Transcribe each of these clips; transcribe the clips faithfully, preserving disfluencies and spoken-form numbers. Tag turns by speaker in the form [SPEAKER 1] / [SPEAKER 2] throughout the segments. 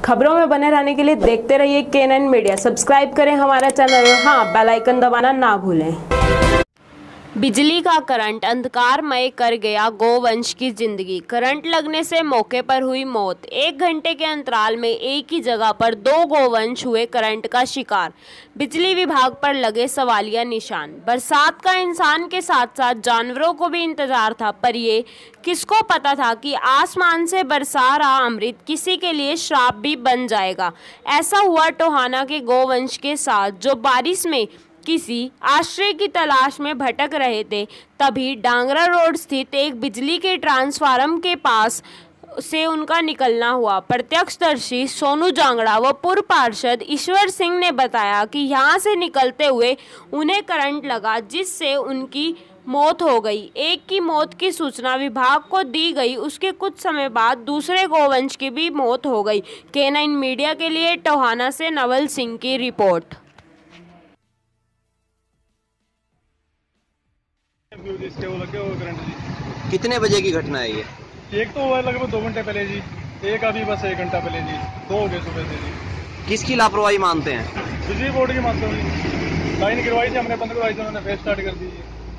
[SPEAKER 1] खबरों में बने रहने के लिए देखते रहिए के नाइन मीडिया। सब्सक्राइब करें हमारा चैनल और हाँ, बेल आइकन दबाना ना भूलें। बिजली का करंट अंधकारमय कर गया गोवंश की जिंदगी। करंट लगने से मौके पर हुई मौत। एक घंटे के अंतराल में एक ही जगह पर दो गोवंश हुए करंट का शिकार। बिजली विभाग पर लगे सवालिया निशान। बरसात का इंसान के साथ साथ जानवरों को भी इंतजार था, पर ये किसको पता था कि आसमान से बरसा रहा अमृत किसी के लिए श्राप भी बन जाएगा। ऐसा हुआ टोहाना के गोवंश के साथ, जो बारिश में किसी आश्रय की तलाश में भटक रहे थे। तभी डांगरा रोड स्थित एक बिजली के ट्रांसफार्मर के पास से उनका निकलना हुआ। प्रत्यक्षदर्शी सोनू जांगड़ा व पूर्व पार्षद ईश्वर सिंह ने बताया कि यहां से निकलते हुए उन्हें करंट लगा, जिससे उनकी मौत हो गई। एक की मौत की सूचना विभाग को दी गई, उसके कुछ समय बाद दूसरे गोवंश की भी मौत हो गई। के नाइन मीडिया के लिए टोहाना से नवल सिंह की रिपोर्ट।
[SPEAKER 2] इसके वो लगे वो करंट जी।
[SPEAKER 3] कितने बजे की घटना है ये?
[SPEAKER 2] एक तो हुआ लगभग दो घंटे पहले जी, एक अभी बस एक घंटा पहले जी, दो हो गए सुबह से जी।
[SPEAKER 3] किसकी लापरवाही मानते हैं?
[SPEAKER 2] बिजली बोर्ड की मानते हैं। लाइन गिरवाई थी हमने, बंद करवाई थी उन्होंने, फेस स्टार्ट कर दी।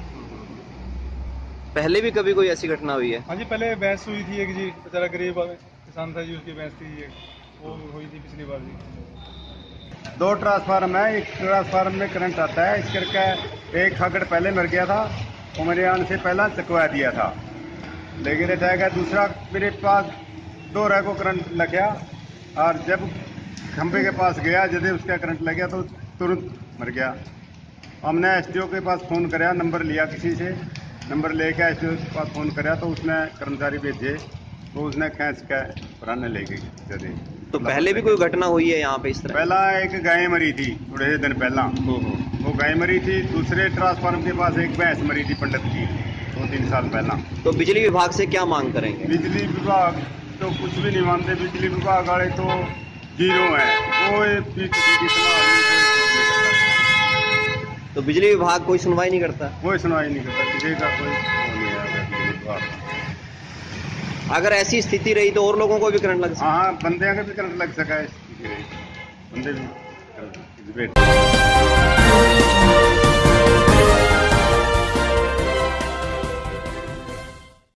[SPEAKER 3] पहले भी कभी कोई ऐसी घटना हुई है?
[SPEAKER 2] हाँ जी, पहले भैंस हुई थी एक जी, बेचारा गरीब किसान था जी, उसकी भैंस थी एक, वो हुई थी पिछली बार जी।
[SPEAKER 4] दो ट्रांसफार्मर है, एक ट्रांसफार्मर में करंट आता है, इस करके एक खागड़ पहले मर गया था, वो मेरे आने से पहला चकवा दिया था। लेकिन रहेगा दूसरा मेरे पास दो रह को करंट लग गया, और जब खंभे के पास गया, जब उसका करंट लग गया तो तुरंत मर गया। हमने एसडीओ के पास फ़ोन कराया, नंबर लिया किसी से, नंबर लेके एसडीओ के पास फ़ोन कराया तो उसने कर्मचारी भेजे, तो उसने खींच के पुराने ले गए।
[SPEAKER 3] तो पहले भी कोई घटना हुई है यहाँ पे इस तरह?
[SPEAKER 4] पहला एक गाय मरी थी थोड़े दिन पहला, वो गाय मरी थी। दूसरे ट्रांसफार्मर के पास एक भैंस मरी थी पंडित की, दो तीन साल पहला।
[SPEAKER 3] तो बिजली विभाग से क्या मांग करेंगे?
[SPEAKER 4] बिजली विभाग तो कुछ भी नहीं मानते, बिजली विभाग वाले तो जीरो है, वो
[SPEAKER 3] तो बिजली विभाग कोई सुनवाई नहीं करता?
[SPEAKER 4] कोई सुनवाई नहीं करता, किसी का कोई नहीं है बिजली विभाग।
[SPEAKER 3] अगर ऐसी स्थिति रही तो और लोगों को भी करंट लग सकता है?
[SPEAKER 4] हाँ, बंदे का भी करंट लग सका है, बंदे भी